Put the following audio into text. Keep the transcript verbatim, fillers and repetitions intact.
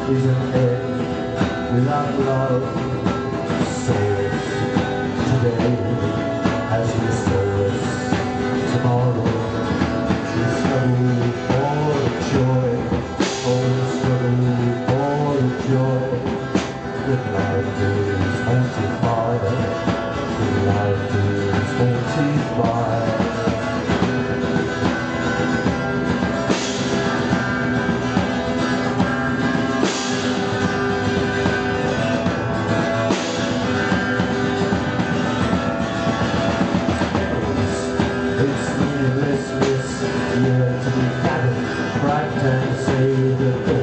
isn't it without love? Soulless today as we soulless tomorrow. We struggle for the joy, oh we struggle for the joy. That life is haunted by, that life is haunted by. It's meaninglessness, yearn to be gathered, cracked and say the